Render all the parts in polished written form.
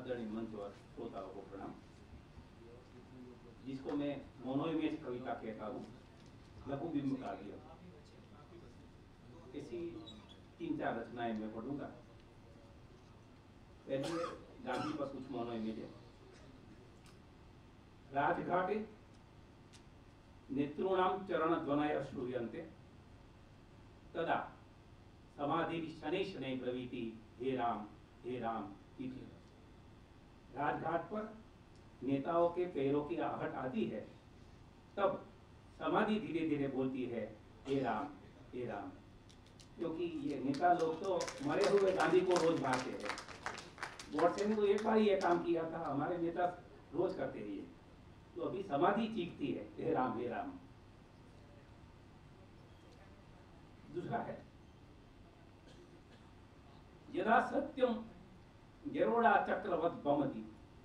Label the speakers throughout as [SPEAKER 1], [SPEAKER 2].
[SPEAKER 1] आदरणीय मंच और श्रोताओं को प्रणाम। जिसको मैं मोनोइमेज कविता कहता हूँ, लघु बिंब काव्य, ऐसी 3-4 रचनाएं मैं पढ़ूंगा। पहले गांधी पर कुछ मोनोइमेज है। राजघाटे नेतॄणां चरण ध्वनय श्रूयन्ते तदा समाधि शनै शनै ब्रवीति हे राम इति। राजघाट पर नेताओं के पैरों की आहट आती है, तब समाधि धीरे धीरे बोलती है हे राम। क्योंकि ये नेता लोग तो मरे हुए गांधी को रोज मारते हैं। गॉडसे ने तो एक बार ये काम किया था, हमारे नेता रोज करते हैं ये। तो अभी समाधि चीखती है हे राम। दूसरा है यदा सत्यम गरुड़ा चक्रवत भ्रमति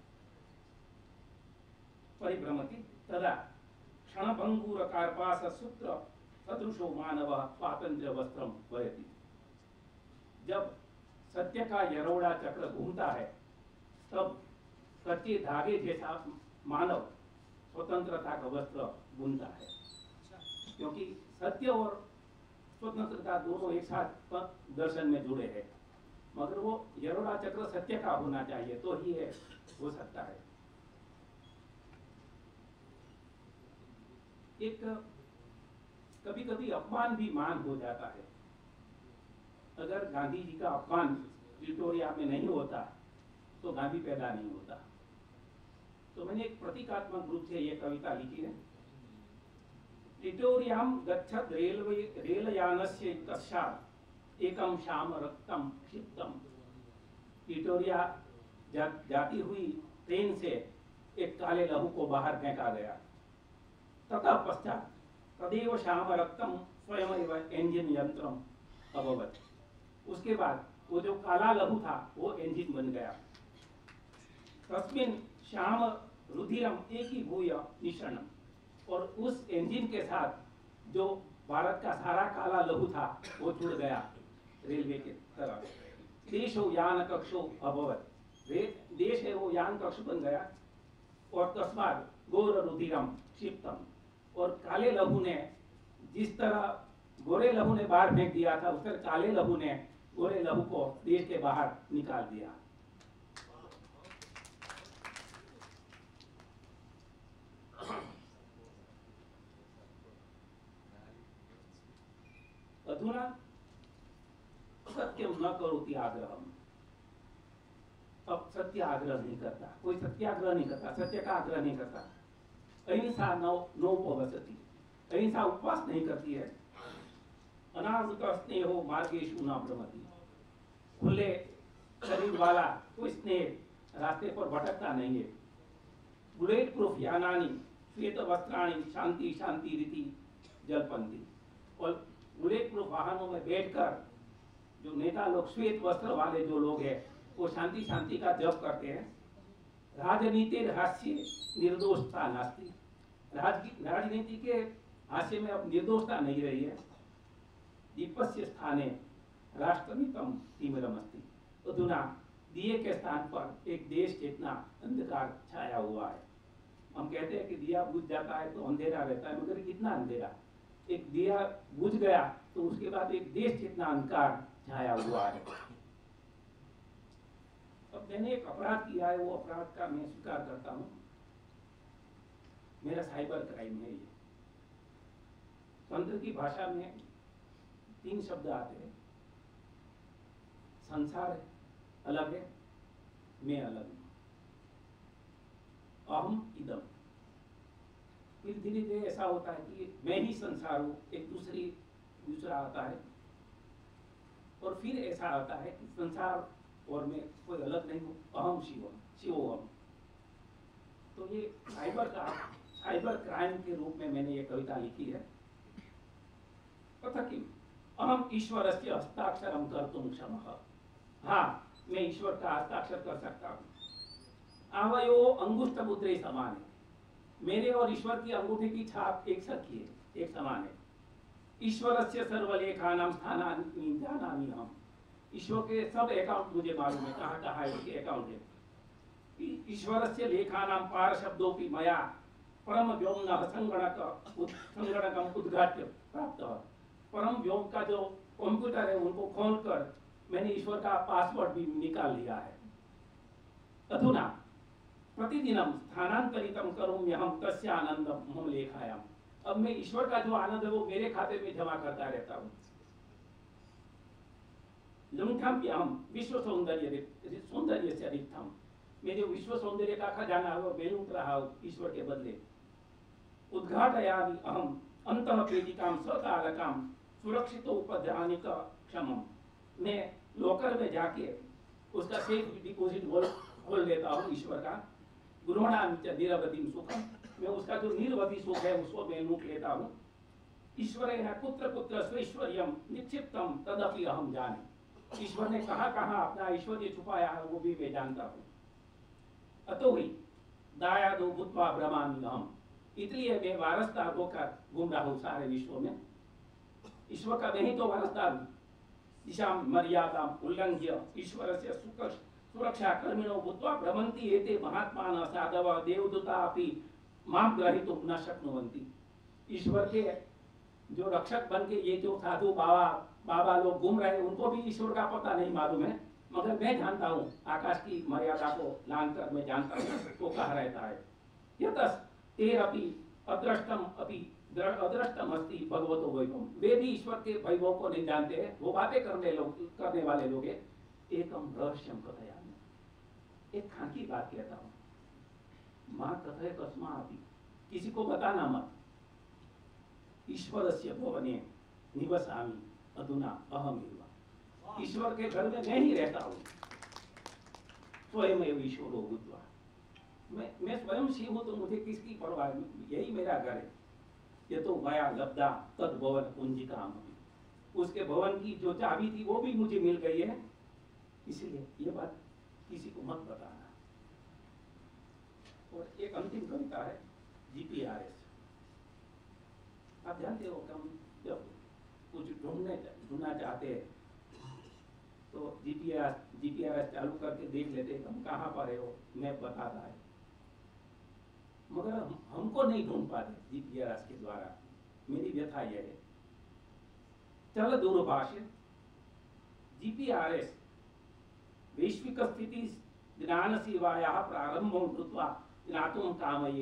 [SPEAKER 1] परिभ्रमति तदा क्षणभंगुर कार्पास सूत्र सदृशो मानव स्वातंत्र्य वस्त्रम वयति। जब सत्य का यरोड़ा चक्र घूमता है, तब कच्चे धागे जैसा मानव स्वतंत्रता का वस्त्र बुनता है। क्योंकि सत्य और स्वतंत्रता दोनों एक साथ दर्शन में जुड़े हैं, मगर वो यरोड़ा चक्र सत्य का होना चाहिए तो ही है हो सकता है। एक कभी कभी अपमान भी मान हो जाता है। अगर गांधी जी का अपमान प्रिटोरिया में नहीं होता तो गांधी पैदा नहीं होता। तो मैंने एक प्रतीकात्मक रूप से ये कविता लिखी है। प्रिटोरियां गच्छत रेलयानस्य तस्मात् एकम श्याम रक्तम क्षिप्तम। प्रिटोरिया जाती हुई ट्रेन से एक काले लहू को बाहर फेंका गया। तथा पश्चात तदेव श्याम रक्तम स्वयं इंजन यंत्रम अभवत। उसके बाद वो जो काला लहू था वो इंजन बन गया। तस्मिन् श्याम रुधिरम एकीभूय निषण्णम्। और उस इंजन के साथ जो भारत का सारा काला लहू था वो जुड़ गया रेलवे के तरफ। देशो यान कक्षो अभवत। देश है वो यान कक्ष बन गया। और तस्मात् गोर रुधिरम क्षिप्तम। और काले लहू ने जिस तरह गोरे लहू ने बाहर फेंक दिया था, उस तरह काले लहू ने गोरे लहू को देश के बाहर निकाल दिया। अधुना सत्यम न करोति आग्रहम। अब सत्य आग्रह नहीं करता, कोई सत्याग्रह नहीं करता, सत्य का आग्रह नहीं करता। अहिंसा नोपवसति। अहिंसा उपवास नहीं करती है। अनावृत स्नेहो मार्गेषु न भ्रमति। खुले शरीर वाला कोई स्नेह रास्ते पर भटकता नहीं है। बुलेट प्रूफ यानानि श्वेत वस्त्राणि शांति शांति रीति जलपंती। और बुलेट प्रूफ वाहनों में बैठकर जो नेता लोग, श्वेत वस्त्र वाले जो लोग हैं, वो शांति शांति का जप करते हैं। राजनीति हास्य निर्दोषता नास्ति। राजनीति के हास्य में अब निर्दोषता नहीं रही है। दीपस्य स्थाने राष्ट्रमितम तीव्रमस्ति। अधुना दिए के स्थान पर एक देश जितना अंधकार छाया हुआ है। हम कहते हैं कि दिया बुझ जाता है तो अंधेरा रहता है, मगर कितना अंधेरा। एक दिया बुझ गया तो उसके बाद एक देश जितना अंधकार छाया हुआ है। अब मैंने एक अपराध किया है, वो अपराध का मैं स्वीकार करता हूँ। मेरा साइबर क्राइम है ये। तंत्र की भाषा में 3 शब्द आते हैं। संसार अलग है, मैं अलग हूं, अहम इदम। फिर धीरे धीरे ऐसा होता है कि मैं ही संसार हूं, एक दूसरा आता है। और फिर ऐसा आता है कि संसार और मैं कोई अलग नहीं हूं, अहम शिवोहम। तो ये साइबर क्राइम के रूप में मैंने ये कविता लिखी है। तथा कि अहम ईश्वरस्य हस्ताक्षरम कर्तुं क्षमः। हाँ, मैं ईश्वर का हस्ताक्षर कर सकता हूँ। आवयो अंगुष्ठ मुद्रे समान है। मेरे और ईश्वर की अंगूठे की छाप एक सखी है, एक समान है। ईश्वरस्य सर्वलेखानां स्थानानि जानामि हम। ईश्वर के सब अकाउंट मुझे मालूम है, कहाँ कहाँ है उसके अकाउंट है। ईश्वरस्य लेखानां पारशब्दोऽपि मया परम व्योमनः संगणकम उद्घाट्य प्राप्त। परम व्योम का जो कंप्यूटर है उनको खोलकर मैंने ईश्वर का पासवर्ड भी निकाल लिया है। अधुना प्रतिदिनम स्थानांतरितम करोम्यहम तस्य आनंदम मम लेखायाम। अब मैं ईश्वर का जो आनंद है वो मेरे खाते में जमा करता रहता हूँ। लुंठम्यहम विश्व सौंदर्य से अधिकतम। मैं जो विश्व सौंदर्य का खजाना है वो मैं लूट रहा हूँ ईश्वर के बदले। उद्घाटयामि अहम अंतः पेटिकाम सकालकाम सुरक्षित उपध्यानिक क्षमम। मैं लॉकर में जाके उसका सेफ डिपॉजिट खोल लेता हूँ ईश्वर का। गृहणामि च निरवधिम सुखम। मैं उसका जो निरवधि सुख है उसको मैं लूट लेता हूँ। ईश्वरेण कुत्र कुत्र स्वैश्वर्यम निक्षिप्तम तदपि अहम जाने। ईश्वर ने कहाँ कहाँ अपना ऐश्वर्य छुपाया है वो भी मैं जानता हूँ। अतो ही दायादो भूत्वा भ्रमामि अहम। इसलिए मैं वारसदार होकर घूम रहा हूँ सारे विश्व में। ईश्वर का नहीं तो वारसदार हूँ। दिशाम मर्यादा उल्लंघ्य ईश्वरस्य सुरक्षा कर्मिणो भूत्वा भ्रमन्ति एते महात्मानः साधवः देवदूता अपि मां ग्रहीतुं न शक्नुवन्ति। ईश्वर के जो रक्षक बन के ये जो साधु बाबा लोग घूम रहे हैं उनको भी ईश्वर का पता नहीं मालूम है, मगर मैं जानता हूँ। आकाश की मर्यादा को लांघकर मैं जानता हूँ वो कहाँ रहता है। यतस् तेरपि अदृष्टम अस्ति भगवतो वैभवम। वे भी ईश्वर के वैभव को नहीं जानते हैं, वो बातें करने वाले लोग हैं। एकम रहस्यम कथयामि। एक खाकी बात कहता हूँ। मां कथय कस्मापि। किसी को बताना मत। ईश्वरस्य भवने निवसामि अधुना अहमेव। ईश्वर के घर में मैं ही रहता हूँ। स्वयमेव ईश्वरो भूत्वा। मैं स्वयं शिव हूँ तो मुझे किसकी परवाह है। यही मेरा घर है। ये तो मया लब्धा तद भवन कुंजिकाम। उसके भवन की जो चाबी थी वो भी मुझे मिल गई है। इसलिए ये बात किसी को मत बताना। और एक अंतिम कविता है जीपीआरएस। आप जानते हो कि हम जब कुछ ढूंढना चाहते हैं तो जीपीआरएस चालू करके देख लेते हैं हम कहाँ पर है वो मैप बताता है, मगर हमको नहीं ढूंढ पाते जीपीआरएस के द्वारा। मेरी व्यथा यह है। चल दूरभाष जीपीआरएस वैश्विक स्थिति ज्ञान सेवाया प्रारंभं कृत्वा ज्ञातुं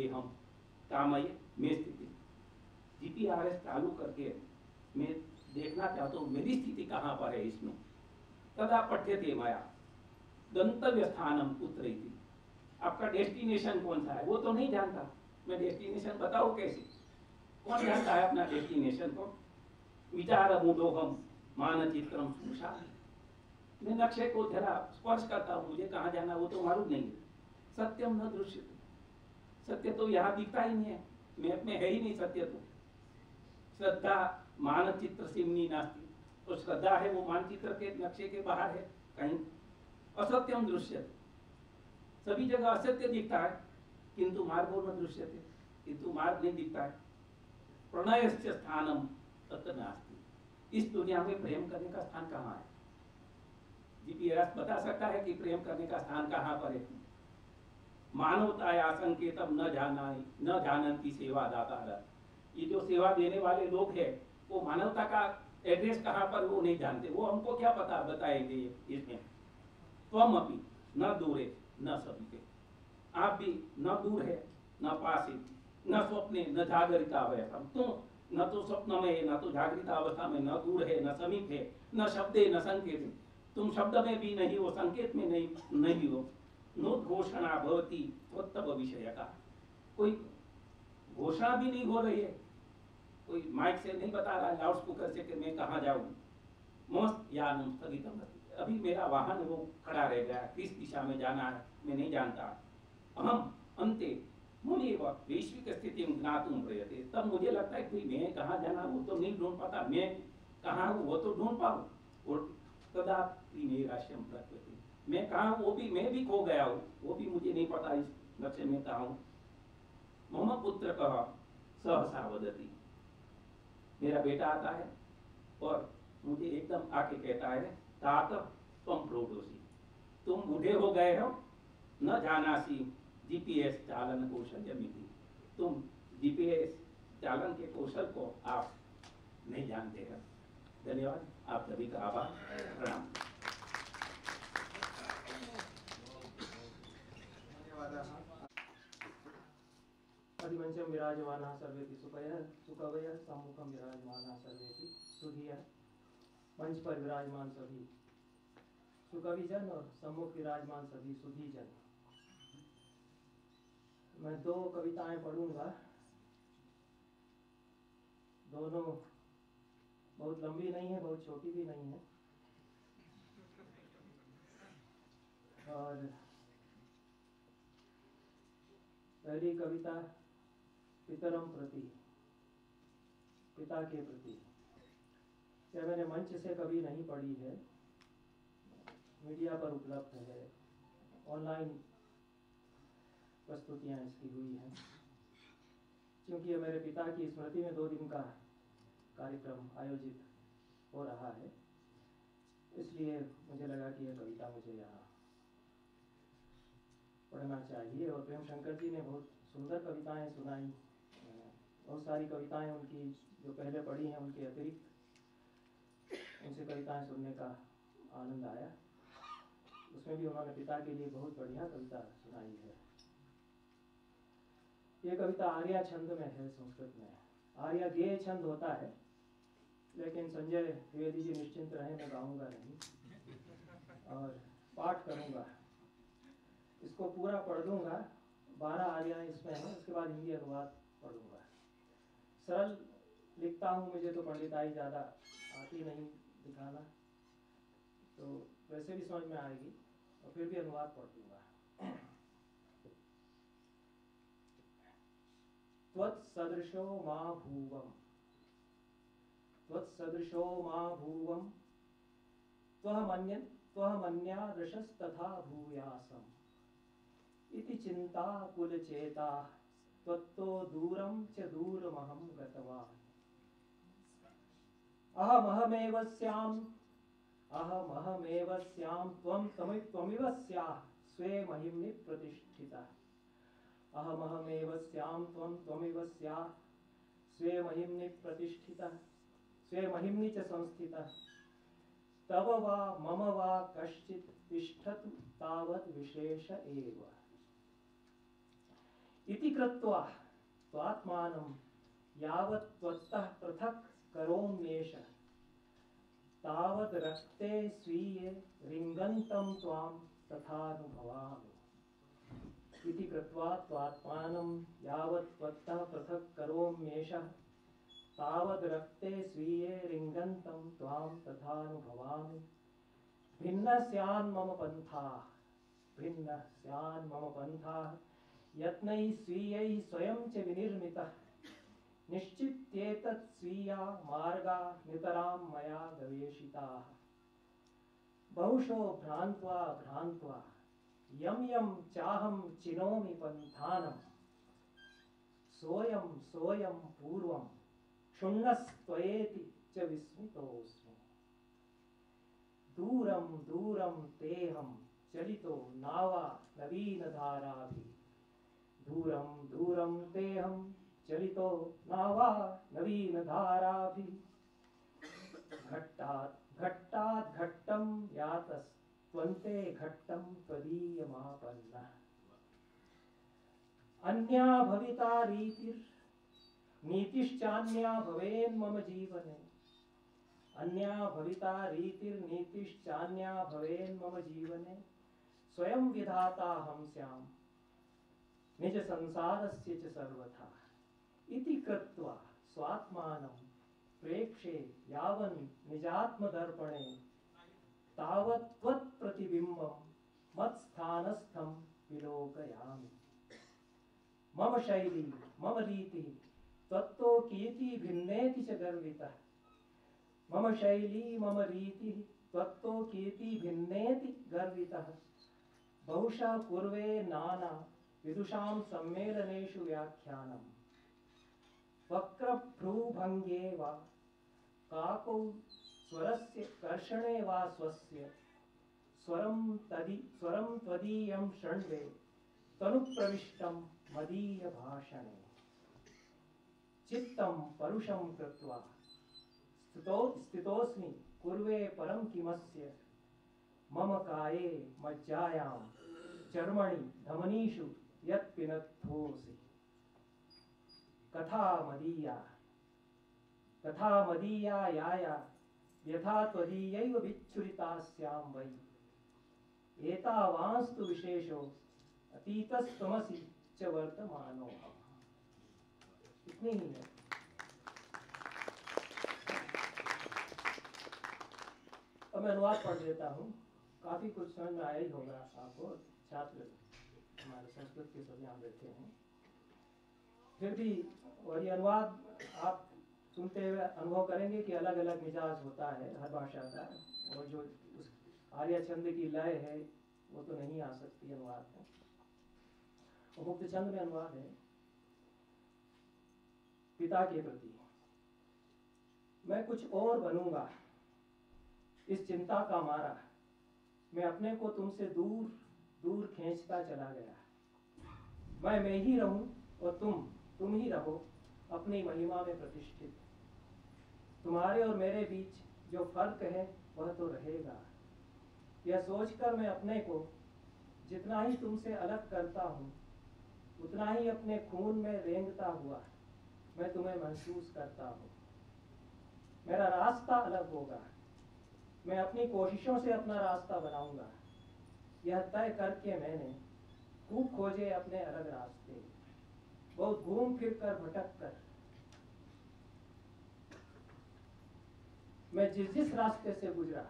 [SPEAKER 1] कामये मे स्थिति। जीपीआरएस चालू करके मैं देखना चाहता हूँ मेरी स्थिति कहाँ पर है इसमें। तदा पठ्यते मया गंतव्य स्थानम कुत्र इति। आपका डेस्टिनेशन कौन सा है वो तो नहीं जानता। मैं डेस्टिनेशन बताऊँ कैसे? कौन जानता है अपना डेस्टिनेशन को? विचार मूढ़ोहम मानचित्रम स्पृशा। मैं नक्शे को जरा स्पर्श करता हूँ, मुझे कहाँ जाना वो तो मालूम नहीं है। सत्यम न दृश्यते। सत्य तो यहाँ दिखता ही नहीं है, मैप में है ही नहीं सत्य तो। श्रद्धा मानचित्र सिमनी नास्ती। तो श्रद्धा है वो मानचित्र के नक्शे के बाहर है कहीं। असत्यम दृश्यते। सभी जगह असत्य दिखता है किंतु मार्गो न दृश्यते। किंतु मार्ग नहीं दिखता है। प्रणयस्य स्थानम तत्र नास्ति। इस दुनिया में प्रेम करने का स्थान कहाँ है? जीपीआरएस बता सकता है कि प्रेम करने का स्थान कहाँ पर है? मानवताया संकेतम न जानती सेवा दाता। ये जो सेवा देने वाले लोग हैं वो मानवता का एड्रेस कहाँ पर वो नहीं जानते। वो हमको क्या पता बताएंगे इसमें। त्वम अपि न दूरे न समीपे। आप भी न दूर है न पास है, न स्वप्ने न जागरिता अवस्था। तुम न तो स्वप्न में न तो जागृत अवस्था में, न दूर है न समीप है, न शब्दे न संकेत। तुम शब्द में भी नहीं हो, संकेत में नहीं हो। नोद्घोषणा भवति त्वत्तव विषय का। कोई घोषणा भी नहीं हो रही है, कोई माइक से नहीं बता रहा है, लाउड स्पीकर से कि मैं कहाँ जाऊँ। मस्त यानम स्थगितम। अभी मेरा वाहन वो खड़ा रह गया, किस दिशा में जाना है मैं नहीं जानता। अहम अंते मुनेव वैश्विक स्थिति ज्ञातुं प्रयते। तब मुझे लगता है कि मैं कहाँ जाना वो तो नहीं ढूंढ पाता, मैं कहाँ हूँ वो तो ढूंढ पाऊँ। और तदा नैराश्यम प्रकृति। मैं कहाँ हूँ वो भी मैं भी खो गया हूँ, वो भी मुझे नहीं पता इस लक्ष्य में कहाँ हूँ। मम पुत्र कह सहसा वदति। मेरा बेटा आता है और मुझे एकदम आके कहता है तात तुम प्रौढ़ोसी। तुम बूढ़े हो गए हो न जानासी जीपीएस चालन कौशल्यमिति। तुम जीपीएस चालन के कौशल को आप नहीं जानते हैं। धन्यवाद, आप सभी का आभार, प्रणाम।
[SPEAKER 2] अधिमंचम विराजमानः सर्वेपि सुखवयः सम्मुखम विराजमानः सर्वेपि सुधीयः। मंच पर विराजमान सभी सुकविजन और सम्मुख विराजमान सभी सुधीजन। मैं दो कविताएं पढ़ूंगा। दोनों बहुत लंबी नहीं है, बहुत छोटी भी नहीं है। और पहली कविता पितरम प्रति, पिता के प्रति। यह मैंने मंच से कभी नहीं पढ़ी है, मीडिया पर उपलब्ध है, ऑनलाइन प्रस्तुतियाँ इसकी हुई हैं। क्योंकि ये मेरे पिता की स्मृति में 2 दिन का कार्यक्रम आयोजित हो रहा है, इसलिए मुझे लगा कि यह कविता मुझे यहाँ पढ़ना चाहिए। और प्रेम शंकर जी ने बहुत सुंदर कविताएं सुनाई। बहुत सारी कविताएं उनकी जो पहले पढ़ी हैं उनके अतिरिक्त उनसे कविताएं सुनने का आनंद आया। उसमें भी उन्होंने पिता के लिए बहुत बढ़िया कविता सुनाई है। ये कविता आर्या छंद में है, संस्कृत में। आर्या गेय छंद होता है, लेकिन संजय द्विवेदी जी निश्चिंत रहे, मैं गाऊंगा नहीं और पाठ करूंगा। इसको पूरा पढ़ दूंगा, 12 आर्या इसमें है, उसके बाद हिंदी अनुवाद पढ़ूंगा। सरल लिखता हूँ, मुझे तो पंडिताई ज़्यादा आती नहीं दिखाना, तो वैसे भी समझ में आएगी और फिर भी अनुवाद पढ़ दूंगा। त्वत्सदृशो मा भूवम्, त्वत्सदृशो मा भूवम्, त्वहमन्यादृशस्तथा भूयासम् इति चिंता कुलचेता त्वत्तो दूरं च दूरमहं गतवान्। अहमहमेव स्याम् त्वं त्वमिव स्याः स्वे महिम्नि प्रतिष्ठितः। अहमहमेव स्याम् त्वं त्वमिव स्याः स्वे महिम्नि प्रतिष्ठितः, स्वे महिम्नि च संस्थितः। तव वा मम वा कश्चित् तिष्ठतु तावत् विशेष एव। इति कृत्वा त्वात्मानं यावत् त्वत्तः पृथक् करोम्येष तावत् रक्ते स्वीये रिंगन्तं त्वां तथानुभवामि। इति कृत्वा त्वात्मानं यावत् त्वत्तः पृथक् करोम्येष तावद् रक्ते स्वीये रिंगन्तं त्वां तथानुभवामि। भिन्न स्यान् मम पन्थाः, भिन्न स्यान् मम पन्थाः यत्नैः स्वीयैः स्वयं च विनिर्मितः। निश्चित्येतत् स्वीया मार्गा नितरां मया गवेषिताः। बहुशो भ्रान्त्वा भ्रान्त्वा यं यं चाहं चिनोमि पन्थानं सोऽयं सोऽयं पूर्वं क्षुण्णस्त्वयेति च विस्मितोऽस्मि। दूरं दूरं तेऽहं चलितो नावा नवीनधाराभिः, दूरं दूरं तेऽहं चलितो नावा नवीनधाराभिः। घट्टात् घट्टात् घट्टं यातस्त्वन्ते घट्टं त्वदीयमापन्नः। अन्या भविता नीतिश्चान्या भवेन् मम जीवने, अन्या भविता नीतिश्चान्या भवेन् मम जीवने। स्वयं विधाता हम स्याम् निज संसारस्य च सर्वथा। इति कृत्वा स्वात्मानं प्रेक्षे यावन् निजात्मदर्पणे तावत् त्वत्प्रतिबिम्बं मत्स्थानस्थं विलोकयामि। मम शैली मम रीतिः त्वत्तो कीर्ति भिन्नेति च गर्वितः। मम शैली मम रीतिः त्वत्तो कीर्ति भिन्नेति गर्वितः। बहुशः पूर्वे नाना विदुषां सम्मेलनेषु व्याख्यानम्। वक्रभ्रूभङ्गे वा काकौ स्वरस्य कर्षणे वा स्वस्य स्वरम त्वदीयं शृण्वे तनुप्रविष्टं मदीय भाषणे चित्तं परुषं कृत्वा स्थितोऽस्मि कुर्वे परं किमस्य मम काये मज्जायां चर्मणि धमनीषु यत् पिनद्धोऽसि कथा मदीया याया यथा त्वदीयैव विच्छुरितास्यां वै एतावांस्तु विशेषो अतीतस्त्वमसि च वर्तमानोऽहम्। इतनी ही है। अब मैं अनुवाद पढ़ देता हूँ। काफी कुछ समझ में आया ही होगा आपको, छात्र हमारे संस्कृत के सब यहाँ बैठे हैं। फिर भी और ये अनुवाद आप सुनते हुए अनुभव करेंगे कि अलग अलग मिजाज होता है हर भाषा का, और जो उस आर्य छंद की लय है वो तो नहीं आ सकती अनुवाद में। और मुक्त छंद में अनुवाद है। पिता के प्रति मैं कुछ और बनूंगा, इस चिंता का मारा मैं अपने को तुमसे दूर दूर खींचता चला गया। मैं ही रहूं और तुम ही रहो अपनी महिमा में प्रतिष्ठित। तुम्हारे और मेरे बीच जो फर्क है वह तो रहेगा। यह सोचकर मैं अपने को जितना ही तुमसे अलग करता हूँ उतना ही अपने खून में रेंगता हुआ मैं तुम्हें महसूस करता हूँ। मेरा रास्ता अलग होगा, मैं अपनी कोशिशों से अपना रास्ता बनाऊंगा। यह तय करके मैंने खूब खोजे अपने अलग रास्ते, बहुत घूम फिर कर भटक कर मैं जिस रास्ते से गुजरा,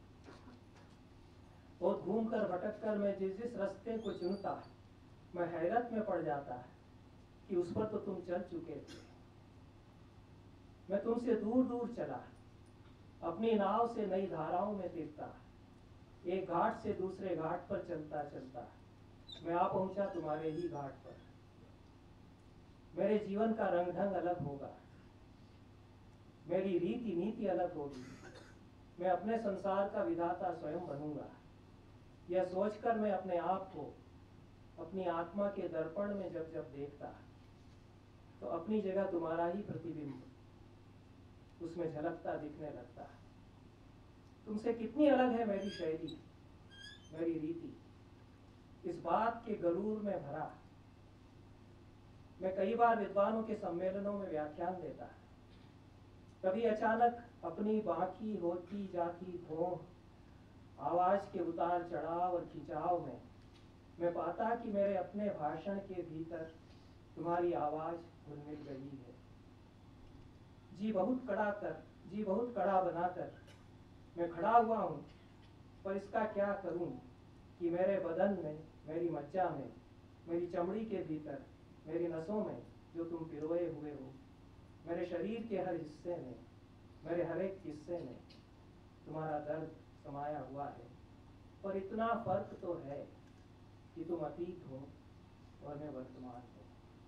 [SPEAKER 2] बहुत घूम कर भटक कर मैं जिस रास्ते को चुनता, मैं हैरत में पड़ जाता कि उस पर तो तुम चल चुके थे। मैं तुमसे दूर दूर चला, अपनी नाव से नई धाराओं में तिरता, एक घाट से दूसरे घाट पर चलता चलता मैं आ पहुंचा तुम्हारे ही घाट पर। मेरे जीवन का रंग ढंग अलग होगा, मेरी रीति नीति अलग होगी। मैं अपने संसार का विधाता स्वयं बनूंगा। यह सोचकर मैं अपने आप को अपनी आत्मा के दर्पण में जब जब देखता तो अपनी जगह तुम्हारा ही प्रतिबिंब उसमें झलकता दिखने लगता। तुमसे कितनी अलग है मेरी शैली, मेरी रीति, इस बात के गरूर में भरा मैं कई बार विद्वानों के सम्मेलनों में व्याख्यान देता। कभी अचानक अपनी बाकी होती जाती भों आवाज के उतार चढ़ाव और खिंचाव में मैं पाता कि मेरे अपने भाषण के भीतर तुम्हारी आवाज घुल मिल गई है। जी बहुत कड़ा बनाकर मैं खड़ा हुआ हूँ, पर इसका क्या करूँ कि मेरे बदन में, मेरी मज्जा में, मेरी चमड़ी के भीतर, मेरी नसों में जो तुम पिरोए हुए हो, मेरे शरीर के हर हिस्से में, मेरे हर एक हिस्से में तुम्हारा दर्द समाया हुआ है। पर इतना फर्क तो है कि तुम अतीत हो और मैं वर्तमान हूँ।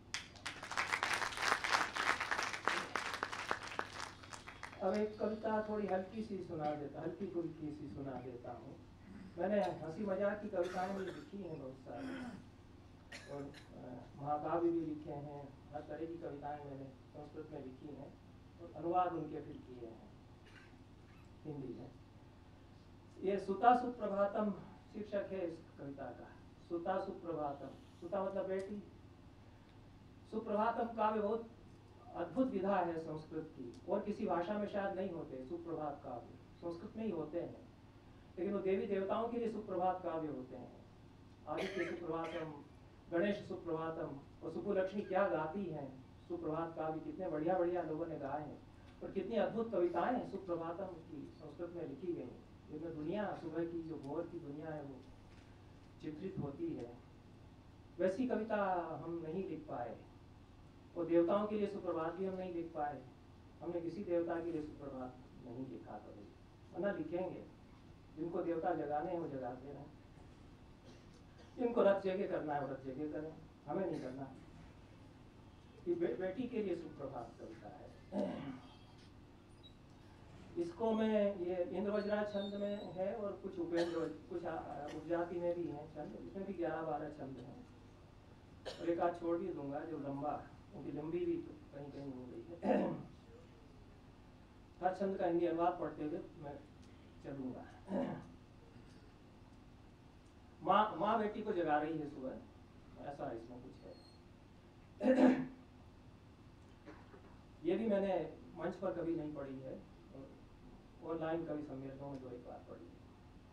[SPEAKER 2] अब एक कविता थोड़ी हल्की फुल्की सी सुना देता हूँ। मैंने हंसी मजाक की कविताएं भी लिखी हैं बहुत सारी, और महाकाव्य भी लिखे हैं। हर तरह की कविताएं मैंने संस्कृत में लिखी हैं और अनुवाद उनके फिर किए हैं हिंदी में। ये सुता सुप्रभातम शीर्षक है इस कविता का। सुता सुप्रभातम, सुता मतलब बेटी। सुप्रभातम काव्य बहुत अद्भुत विधा है संस्कृत की, और किसी भाषा में शायद नहीं होते सुप्रभात काव्य, संस्कृत में ही होते हैं। लेकिन वो देवी देवताओं के लिए सुप्रभात काव्य होते हैं। आदित्य सुप्रभातम, गणेश सुप्रभातम, और सुपुलक्ष्मी क्या गाती हैं सुप्रभात काव्य, कितने बढ़िया बढ़िया लोगों ने गाए हैं। और कितनी अद्भुत कविताएं सुप्रभातम की संस्कृत में लिखी गई, जिनमें दुनिया, सुबह की जो भोर की दुनिया है वो चित्रित होती है। वैसी कविता हम नहीं लिख पाए, और देवताओं के लिए सुप्रभात भी हम नहीं लिख पाए। हमने किसी देवता के लिए सुप्रभात नहीं लिखा कभी, वरना लिखेंगे। जिनको देवता जगाने हैं वो जगाते रहें, जिनको रथ जगह करना है वो रथ जगह करें, हमें नहीं करना। ये बेटी के लिए सुप्रभात कविता है। इसको मैं ये इंद्रवज्रा छंद में है और कुछ उपेंद्र कुछ उपजाति में भी है छंद, इसमें भी 11-12 छंद हैं और एक आध छोड़ भी दूंगा जो लंबा, क्योंकि लंबी भी तो कहीं कहीं हो गई है। हर छंद का हिंदी अनुवाद पढ़ते हुए मैं चलूंगा। माँ बेटी को जगा रही है सुबह, ऐसा इसमें कुछ है। ये भी मैंने मंच पर कभी नहीं पढ़ी है और ऑनलाइन कवि सम्मेलनों में 2-1 बार पढ़ी है।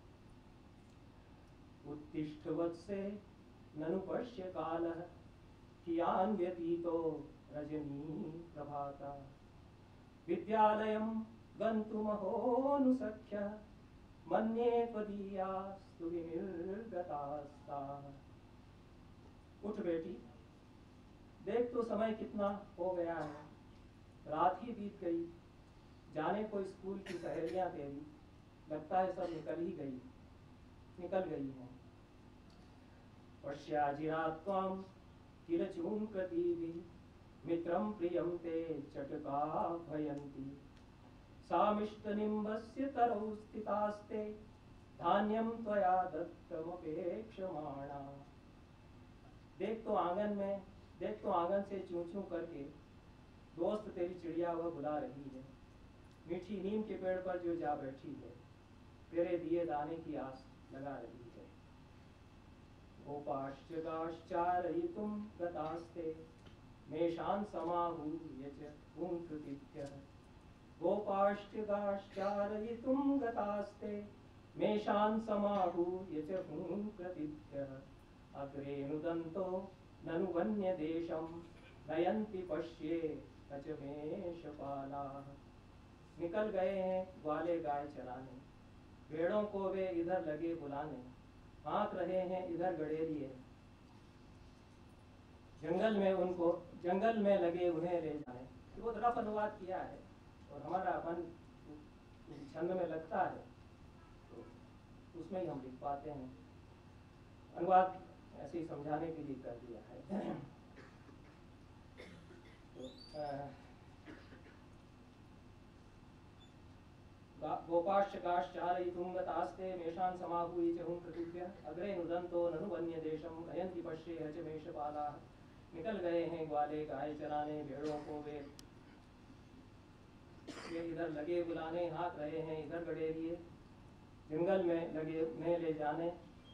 [SPEAKER 2] उत्तिष्ठ वत्से ननु पश्य कालः कियान् व्यतीतो रजनी प्रभाता विद्यालयं गन्तुमहोऽनुसख्य मन्ये त्वदीयास्तु विनिर्गतास्ताः। उठ बेटी, देख तो समय कितना हो गया है, रात ही बीत गई, जाने को स्कूल की सहेलियां तेरी लगता है सब निकल गई हैं। पश्याजिरात्वां किल चूंकतीभिः मित्रं प्रियं ते चटका भयन्ति सामिष्टनिम्बस्य तरौ स्थितास्ते धान्यं त्वया दत्तमपेक्षमाणा। देख तो आंगन से चूं चूं करके दोस्त तेरी चिड़िया वह बुला रही है, मीठी नीम के पेड़ पर जो जा बैठी है, तेरे दिए दाने की आस लगा रही है। गोपाश्चारयितुं गतास्ते मेषान् समाहूय च हुंकृतिभ्यः। गोपाश्चारयितुं गतास्ते मेषान् समाहूय च हुंकृतिभ्यः। अग्रे नुदन्तो ननु वन्यदेशं नयन्ति पश्ये अचमेशपालाः। निकल गए हैं ग्वाले गाय चराने, भेड़ों को वे इधर लगे बुलाने, हाँक रहे हैं इधर गड़ेरिए, जंगल में लगे उन्हें ले जाए। वो रफ अनुवाद किया है और हमारा मन छंद में लगता है तो उसमें ही हम लिख पाते हैं। अनुवाद ऐसे ही समझाने के लिए कर दिया है। गोपाश्चारयितुं गतास्ते मेषान् समाहूय च हुंकृतिभ्यः। अग्रे नुदन्तो ननु वन्यदेशं नयन्ति पश्ये अचमेशपालाः। निकल गए हैं ग्वाले गाय चराने, भेड़ों को वे इधर लगे बुलाने, हाँक रहे हैं इधर गड़ेरिए, जंगल में लगे उन्हें ले जाने।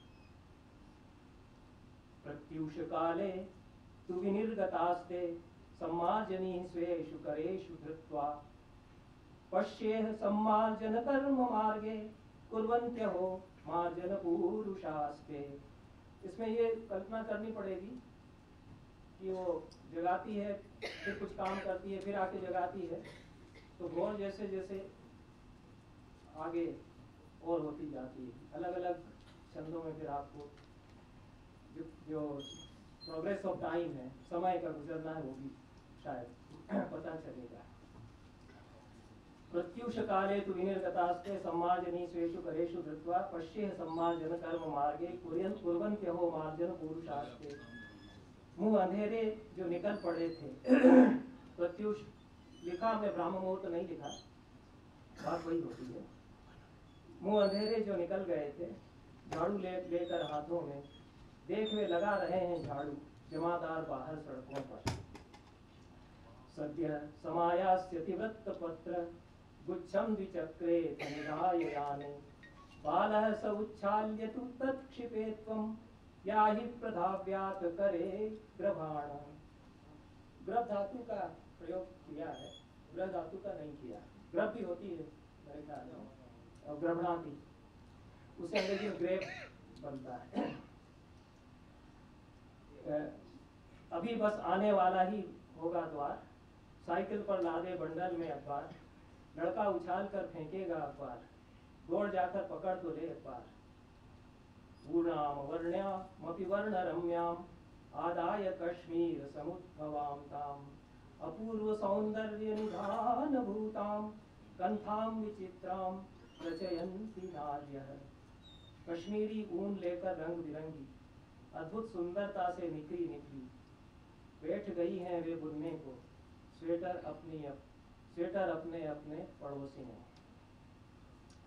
[SPEAKER 2] प्रत्यूष काले तु विनिर्गतास्ते सम्मार्जनीः स्वेषु करेषु धृत्वा। पश्येह सम्मार्जन कर्म मार्गे कुर्वन्त्यहो मार्जन पुरुषास्ते। इसमें ये कल्पना करनी पड़ेगी कि वो जगाती है, फिर कुछ काम करती है, फिर आके जगाती है, तो भोर जैसे जैसे आगे और होती जाती है। अलग अलग छंदों में फिर आपको जो प्रोग्रेस ऑफ टाइम है, समय का गुजरना है, वो भी शायद पता चलेगा। प्रत्युष काले तु विनिर्गतास्ते सम्मार्जनी स्वेषु करेषु धृत्वा। पश्येह सम्मार्जन कर्म मार्गे कुर्वन्त्यहो मार्जन पुरुषास्ते। मुंह अंधेरे जो निकल पड़े थे प्रत्युष लिखा, हमने ब्राह्म मुहूर्त नहीं लिखा, बात वही होती है। मुंह अंधेरे जो निकल गए थे, झाड़ू लेकर हाथों में, देख वे लगा रहे हैं झाड़ू जमादार बाहर सड़कों पर। सद्य समायास्यति वृत्तपत्र गुच्छं द्विचक्रे निधाय याने। बालः स उच्छाल्य तु तत्क्षिपे त्वं याहि प्रधाव्यात् करे ग्रभाण। ग्रभ धातु का प्रयोग किया है, ग्रह धातु का नहीं किया। ग्रभ भी होती है मेरे ख्याल में, और ग्रभणाति उसे अंग्रेजी में ग्रेप बनता है। अभी बस आने वाला ही होगा द्वार, साइकिल पर लादे बंडल में अखबार, लड़का उछाल कर फेंकेगा अखबार, दौड़ जाकर पकड़ तो ले अखबार। ऊर्णाम वर्ण्यामपि वर्णरम्याम आदाय कश्मीर समुद्भवां ताम। अपूर्व सौंदर्य निधान भूताम कंथाम विचित्राम रचयन्ति नार्यः। कश्मीरी ऊन लेकर रंग बिरंगी अद्भुत सुंदरता से निखरी बैठ गई हैं वे बुनने को, स्वेटर अपने अपने पड़ोसी ने।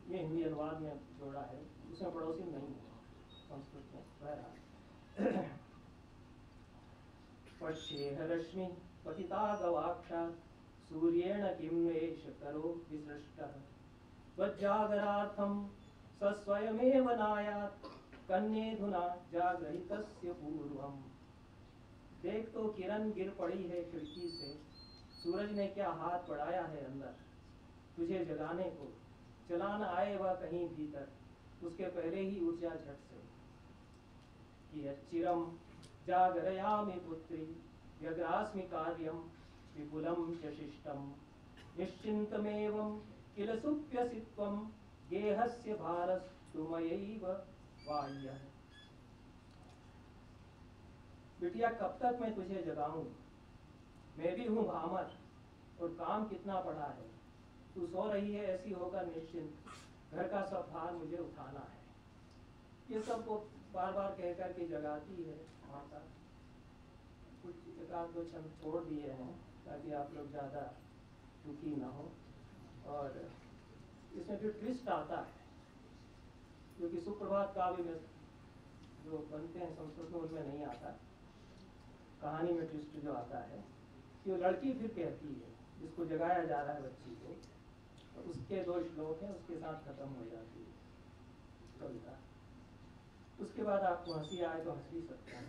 [SPEAKER 2] ये हिंदी अनुवाद में जोड़ा है, उसमें पड़ोसी नहीं है संस्कृत में। बहरहाल पश्येह रश्मि पतिता गवाक्षा सूर्येण किं वेश करो विसृष्टः वज्जागरार्थं स स्वयमेव नायात् कन्येधुना जागरितस्य पूर्वम्। देख तो किरण गिर पड़ी है खिड़की से, सूरज ने क्या हाथ बढ़ाया है अंदर तुझे जगाने को। चलान आए वह कहीं भीतर, उसके पहले ही ऊर्जा झट से। कि चिरम जागरयामि पुत्री व्यग्रास्मि कार्यम विपुलम च शिष्टम निश्चिन्तमेवं किल सुप्यसित्वं गेहस्य भारस्तु मयैव बाह्यः। बिटिया कब तक मैं तुझे जगाऊं, मैं भी हूँ भामर और काम कितना पड़ा है। तू सो रही है ऐसी होकर निश्चिंत, घर का सब भार मुझे उठाना है। ये सब को बार बार कह कर के जगाती है माता। कुछ एकाध दो छंद छोड़ दिए हैं ताकि आप लोग ज़्यादा दुखी ना हो। और इसमें फिर ट्विस्ट आता है, क्योंकि सुप्रभात काव्य में जो बनते हैं संस्कृत में उनमें नहीं आता। कहानी में ट्विस्ट जो आता है कि वो लड़की फिर कहती है, जिसको जगाया जा रहा है बच्ची को, तो उसके दो श्लोक हैं, उसके साथ खत्म हो जाती है कविता। उसके बाद आपको हंसी आए तो हंस भी सकते हैं।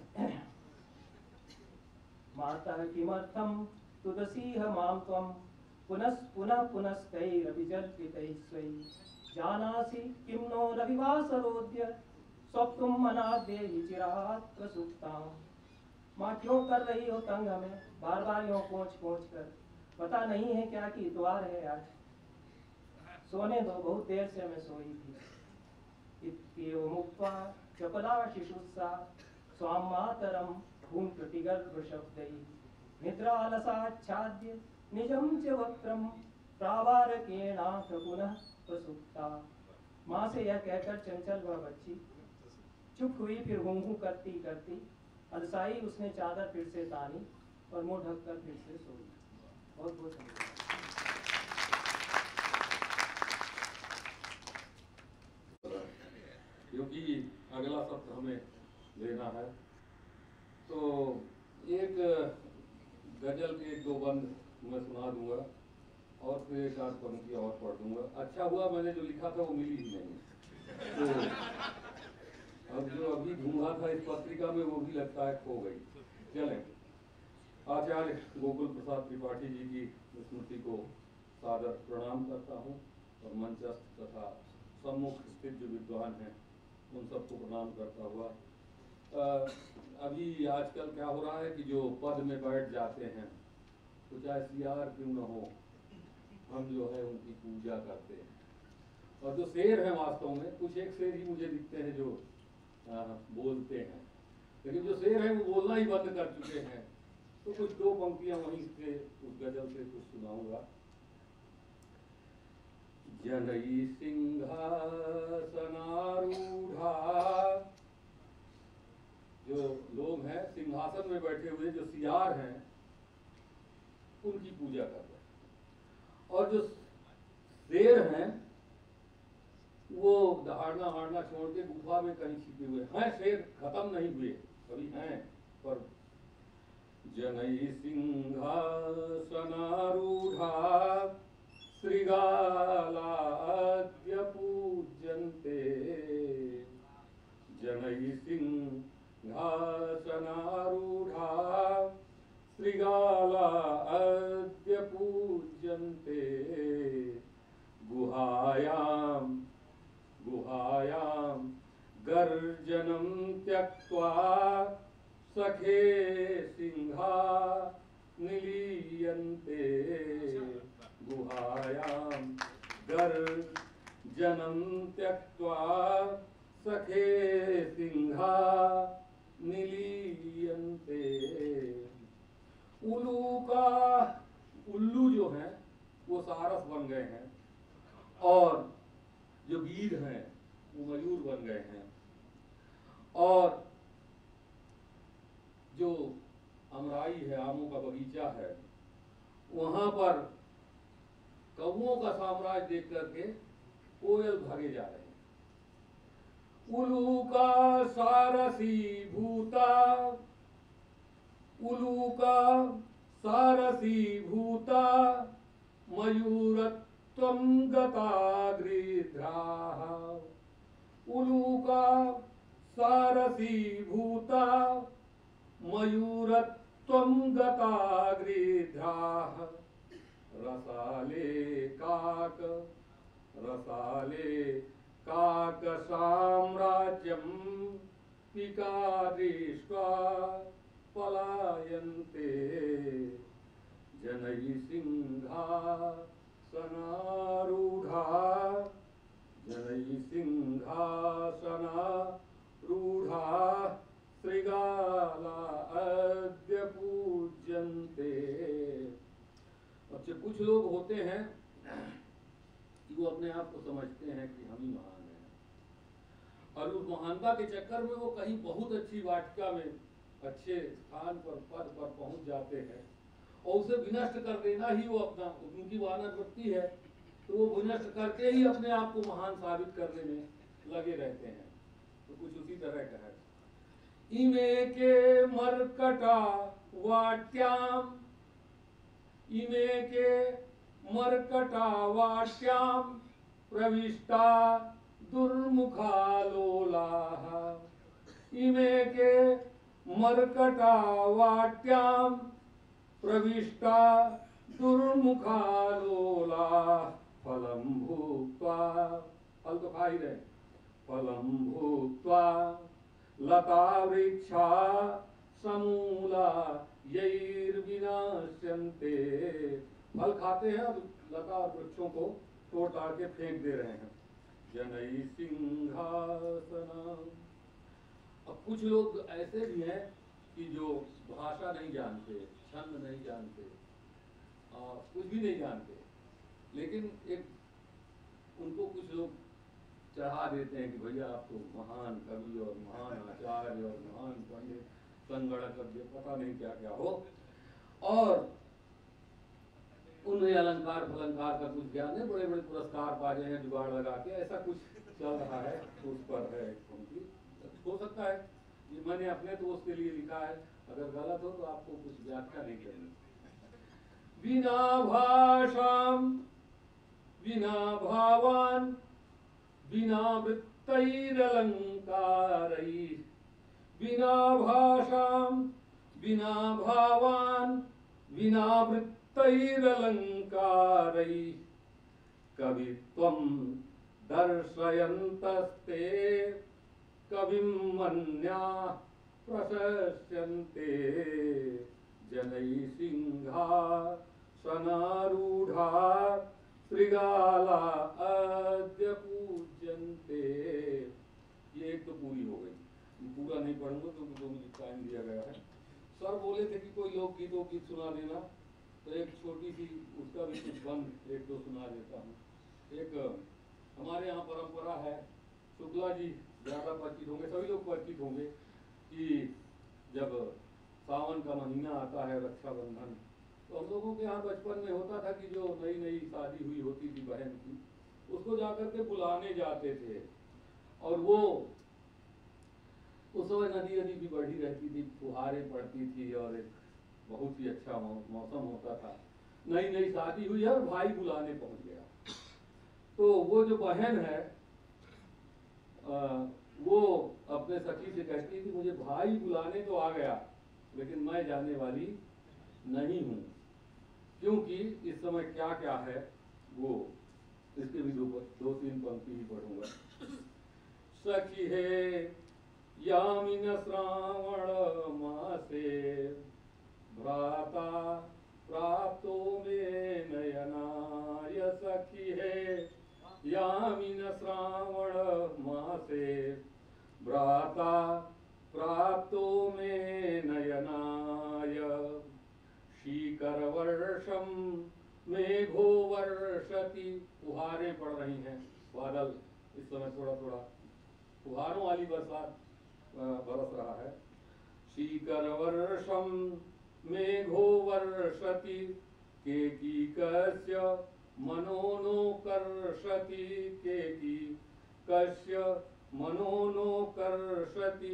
[SPEAKER 2] मातः किमर्थं तुदसीह मां त्वं पुनः पुनः पुनस्तैरभिजल्पितैः स्वैः जानासि किं नो रविवासरोद्य स्वप्तुं मनाद्देहि चिरात् प्रसुप्ताम्। माँ क्यों कर रही हो तंग हमें बार बार यूं पोंछ पोंछ कर, पता नहीं है क्या कि इतवार है आज, सोने दो बहुत देर से मैं सोई थी। इत्येवमुक्त्वा चपला शिशुस्सा स्वां मातरं भूङ्कृतिगर्भशब्दैः निद्रालसाच्छाद्य निजं च वक्त्रं प्रावारकेणाथ पुनः प्रसुप्ता। माँ से यह कहकर चंचल वह बच्ची चुप हुई, फिर हूं हूं करती करती अलसाई उसने चादर फिर से तानी और मुंह ढककर फिर से सोई। बहुत बहुत धन्यवाद।
[SPEAKER 3] क्योंकि अगला सत्र हमें लेना है, तो एक गजल के एक दो बंद मैं सुना दूंगा और फिर एक आध पंक्ति और पढ़ दूंगा। अच्छा हुआ मैंने जो लिखा था वो मिली ही नहीं, तो अब जो अभी ढूंढा था इस पत्रिका में वो भी लगता है खो गई। चलें, आचार्य गोकुल प्रसाद त्रिपाठी जी की स्मृति को सादर प्रणाम करता हूँ और मंचस्थ तथा सम्मुख स्थित जो विद्वान हैं उन सबको प्रणाम करता हुआ, अभी आजकल क्या हो रहा है कि जो पद में बैठ जाते हैं तो चाहे सियार क्यों न हो, हम जो है उनकी पूजा करते हैं। और जो शेर हैं वास्तव में कुछ एक शेर ही मुझे दिखते हैं जो बोलते हैं, लेकिन जो शेर हैं वो बोलना ही बंद कर चुके हैं। तो कुछ दो पंक्तियां वहीं से उस गजल से कुछ सुनाऊंगा। जनई सिंहासनारूढ़ा, जो लोग हैं सिंहासन में बैठे हुए जो सियार हैं उनकी पूजा कर रहे हैं, और जो शेर हैं वो दहाड़ना हाड़ना छोड़ के गुफा में कहीं छिपे हुए हैं। शेर खत्म नहीं हुए, अभी हैं पर। जनई सिंहासनारूढ़ा श्रीगालाद्य पूज्यन्ते, जनई सिंहासनारूढ़ा श्रीगालाद्य पूज्यन्ते, गुहायां गुहायां गर्जनं त्यक्त्वा सखे सिंहा निलीयन्ते, गुहायां गर्जनं त्यक्त्वा सखे सिंहा निलीयन्ते। उल्लू जो हैं वो सारस बन गए हैं, और जो गिद्ध हैं वो मयूर बन गए हैं, और जो अमराई है, आमों का बगीचा है, वहां पर कौओं का साम्राज्य देख करके कोयल भागे जा रहे हैं। उलूका सारसी भूता, उलूका सारसी भूता, मयूरत्वं गता गृध्राः। उलूका सारसी भूता, मयूरत्वं गता गृध्राः। रसाले काक, रसाले काक साम्राज्यं पिकादृष्ट्वा पलायन्ते। जनैः सिंहासनारूढा, जनैः सिंहासनारूढा, श्रृगाला अद्य पूज्यन्ते। अब से कुछ लोग होते हैं कि वो अपने आप को समझते हैं कि हम ही महान हैं, और उस महानता के चक्कर में वो कहीं बहुत अच्छी वाटिका में अच्छे स्थान पर पद पर पहुंच जाते हैं, और उसे विनष्ट कर देना ही वो अपना उनकी वानर वृत्ति है। तो वो विनष्ट करके ही अपने आप को महान साबित करने में लगे रहते हैं। तो कुछ उसी तरह का है। इमे के मरकटा वाट्याम, इमे के मरकटा वाट्याम प्रविष्टा दुर्मुखा लोलाः। इमे के मरकटा वाट्याम प्रविष्टा दुर्मुखा लोलाः। फलं भुक्त्वा, फल तो खा ही रहे, फलं भुक्त्वा लता वृक्षा समूला यैर्विनाश्यन्ते। फल खाते हैं और लता वृक्षों को तोड़ ताड़ के फेंक दे रहे हैं। जनैः सिंहासनम्। अब कुछ लोग ऐसे भी हैं कि जो भाषा नहीं जानते, छंद नहीं जानते, कुछ भी नहीं जानते, लेकिन एक उनको कुछ लोग चढ़ा देते हैं कि भैया आप तो महान कवि और महान आचार्य और महान पंडित संगणक पता नहीं क्या क्या हो, और उन्हें अलंकार फलंकार का कुछ ज्ञान है, बड़े बड़े पुरस्कार पा गए हैं जुगाड़ लगा के, ऐसा कुछ चल रहा है। उस पर है उनकी, हो सकता है ये मैंने अपने दोस्त के लिए लिखा है, अगर गलत हो तो आपको कुछ व्याख्या नहीं करनी। बिना भाषाम बिना भावान बिना वृत्तैरलंकारैः। बिना भाषाम बिना भावान बिना वृत्तैरलंकारैः। कवित्वं दर्शयन्तस्ते कविं मन्याः प्रशस्यन्ते। जनैः सिंहासनारूढा श्रृगाला अद्य पूज्यन्ते। ये एक तो पूरी हो गई, पूरा नहीं पढ़ूंगा क्योंकि 2 मिनट टाइम दिया गया है। सर बोले थे कि कोई लोकगीत गीत सुना देना, तो एक छोटी सी उसका भी कुछ बंद 1-2 सुना देता हूँ। एक हमारे यहाँ परंपरा है, शुक्ला जी ज़्यादा परिचित होंगे, सभी लोग परिचित होंगे, कि जब सावन का महीना आता है, रक्षाबंधन, तो हम लोगों के यहाँ बचपन में होता था कि जो नई नई शादी हुई होती थी बहन की, उसको जाकर के बुलाने जाते थे, और वो उस समय नदी भी बढ़ी रहती थी, फुहारें पड़ती थी, और एक बहुत ही अच्छा मौसम होता था। नई नई शादी हुई है और भाई बुलाने पहुंच गया, तो वो जो बहन है वो अपने सखी से कहती थी मुझे भाई बुलाने तो आ गया, लेकिन मैं जाने वाली नहीं हूँ, क्योंकि इस समय क्या क्या है वो इसके भी 2-3 पंक्ति ही पढ़ूंगा। सखी है यामिन श्रावण मासे भ्राता प्राप्तो में नयनाय। सखी है यामिन श्रावण मासे भ्राता प्राप्तो में नयनाय। शीकर वर्षम मेघो वर्षति। फुहारें पड़ रही हैं, बादल इस समय थोड़ा थोड़ा फुहारों वाली बरसात बरस रहा है। शीकर वर्षम मेघो वर्षति केकीकस्य मनोनोकर्षति केकी कस्य मनोनोकर्षति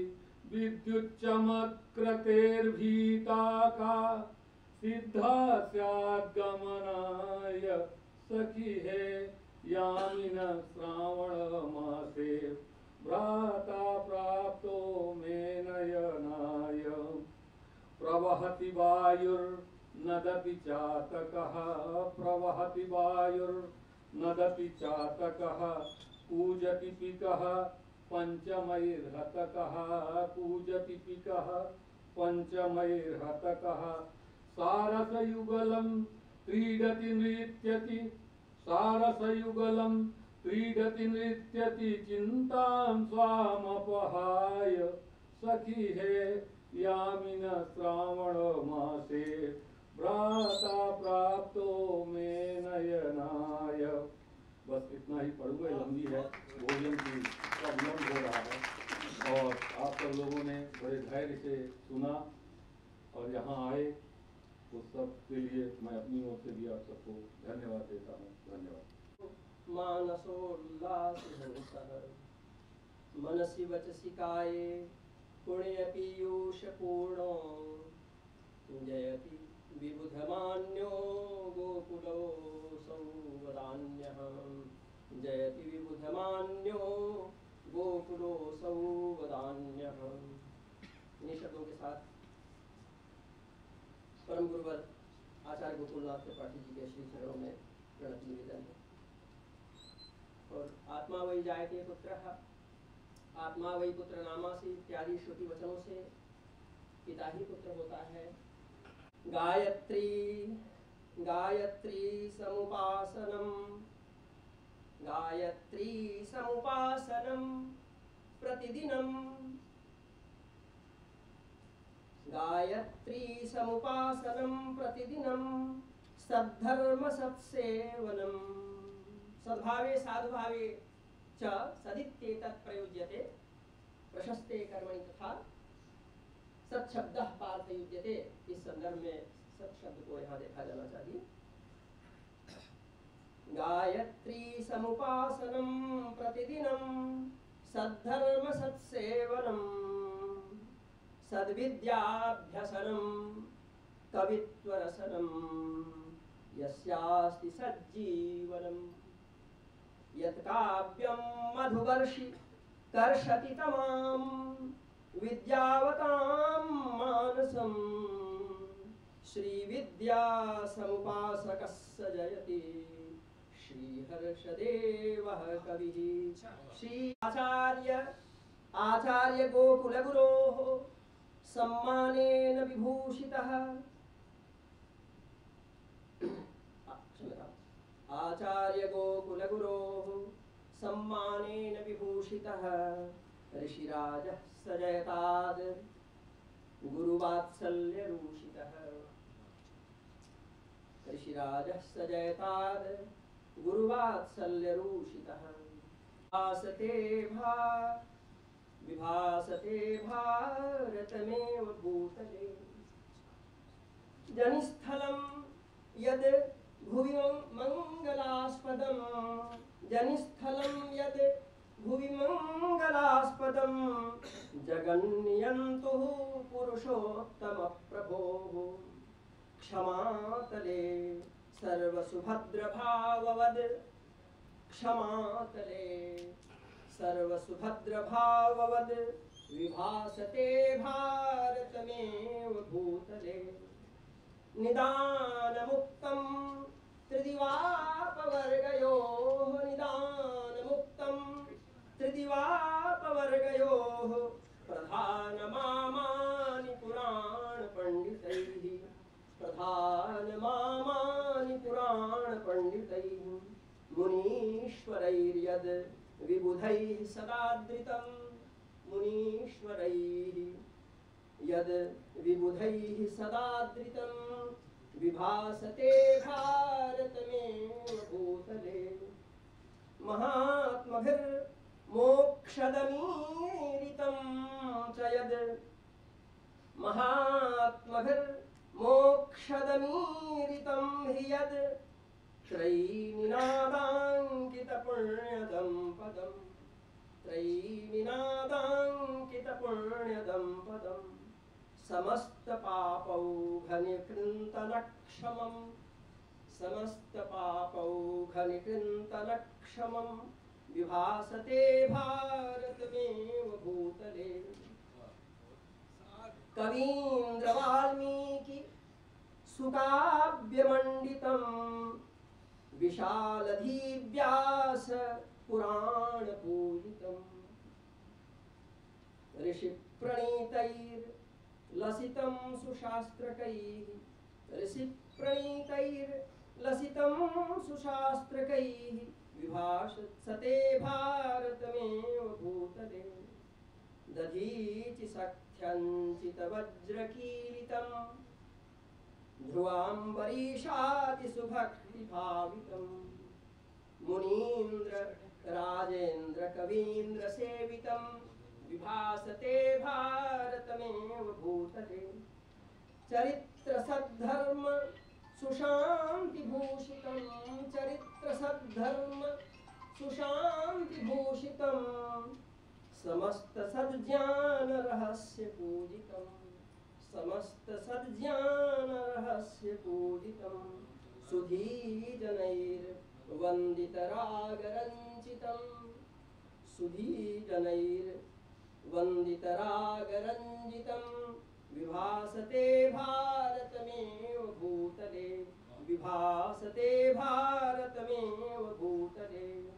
[SPEAKER 3] विद्युच्चमत्कृतेर्भीता का सिद्धा स्याद्गमनाय सखी है यामिन श्रावण मासे भ्राता प्राप्तो मे नयनाय प्रवहति वायुर्नदति चातकः प्रवहति वायुर्नदति चातकः कूजति पिकः पंचमैर्हतकः कूजति पिकः पंचमैर्हतकः सारसयुगलं क्रीडति नृत्यति सारसयुगलं क्रीडति नृत्यति चिन्तां स्वामपहाय सखी है यामिन श्रावण मासे भ्राता प्राप्तो मे नयनाय। बस इतना ही पढ़ूंगा, लंबी है, भोजन की विलम्ब हो रहा है और आप सब लोगों ने बड़े धैर्य से सुना और यहाँ आए, उस सब के लिए मैं अपनी ओर से भी आप सबको धन्यवाद देता हूँ। धन्यवाद।
[SPEAKER 2] मानसोल्लासहंसः मनसि वचसि काये पुण्य पीयूष पूर्णो जयति विबुधमान्यो गोकुलो सौवदान्यः जयति विबुधमान्यो गोकुलो सौवदान्यः। इन शब्दों के साथ परम गुरुवर आचार्य गोकुलनाथ त्रिपाठी जी के श्री चरणों में प्रणति निवेदन है। और आत्मा वही जायते पुत्रः, आत्मा वही पुत्र नामासि इत्यादि श्रुति वचनों से पिता ही पुत्र होता है। गायत्री गायत्री समुपासनम गायत्री समुपासनम प्रतिदिनम गायत्री समुपासनम प्रतिदिनम सद्धर्म सत्सेवनम सद्भावे साधुभावे च सदित्येतत् प्रयुज्यते प्रशस्ते कर्मणि तथा सत्शब्दः पार्थयुज्यते। इस संदर्भ में सत्शब्द को यहाँ देखा जाना चाहिए। गायत्री समुपासनम प्रतिदिनम सद्धर्म सत्सेवनम सद्विद्याभ्यसनम कवित्वरसनम यस्यास्ति सज्जीवनम यत्काव्यं मधुवर्षि कर्षति तमाम विद्यावतां मानसं श्रीविद्या समुपासकस्य जयति श्रीहर्षदेवः कविः। श्री आचार्य गोकुलगुरोः सम्मानेन विभूषितः आचार्य गोकुलगुरोः सम्मानेन विभूषितः ऋषिराजः सजयताद् गुरुवात्सल्यरूषितः ऋषिराजः सजयताद् गुरुवात्सल्यरूषितः। विभासते भारतमेव भूतले जनिस्थलं यद् भुवि मंगलास्पदं जनिस्थलं यद् भुवि मंगलास्पदं जगन्नियन्तुः पुरुषोत्तमप्रभोः क्षमातले सर्वसुभद्रभाववद् क्षमातले सर्वसुभद्रभाववद् विभासते भारतमेव भूतले निदानमुक्तं त्रिदिवापवर्गयोः निदानमुक्तं त्रिदिवापवर्गयोः प्रधानमामानि पुराणपण्डितैः प्रधानमामानि पुराणपण्डितैः मुनीश्वरैर्यद् विबुधैः सदादृतं मुनीश्वरैः यद् विबुधैः सदादृतं विभासते भारतमेव भूतले महात्मभिर्मोक्षदमीरितं च यद् महात्मभिर्मोक्षदमीरितं हि यद्
[SPEAKER 4] त्रयीनिनादाङ्कितपुण्यदं पदं त्रयीनिनादाङ्कितपुण्यदं पदं समस्तपापौघनिकृन्तनक्षमं समस्तपापौघनिकृन्तनक्षमं विभासते भारतमेव भूतले। कवीन्द्र वाल्मीकि सुकाव्यमण्डितं विशालधीव्यास पुराणपूजितम् ऋषिप्रणीतैर्लसितं सुशास्त्रकैः ऋषिप्रणीतैर्लसितं सुशास्त्रकैः विभासते भारतमेव भूतले। दधीचि सख्यञ्चितवज्रकीरितं ध्रुवाम्बरीशातिसुभक्तिभावितं मुनीन्द्र राजेन्द्र कवीन्द्र सेवितं विभासते भारतमेव भूतले। चरित्र सद्धर्म सुशान्तिभूषितं चरित्र सद्धर्म सुशान्तिभूषितं समस्त सद्ज्ञान रहस्य पूजितं समस्त सद्ज्ञान रहस्य पूजितं सुधीजनैर्वन्दितरागरञ्जितं सुधीजनैर्वन्दितरागरञ्जितं विभासते भारतमेव भूतले विभासते भारतमेव भूतले।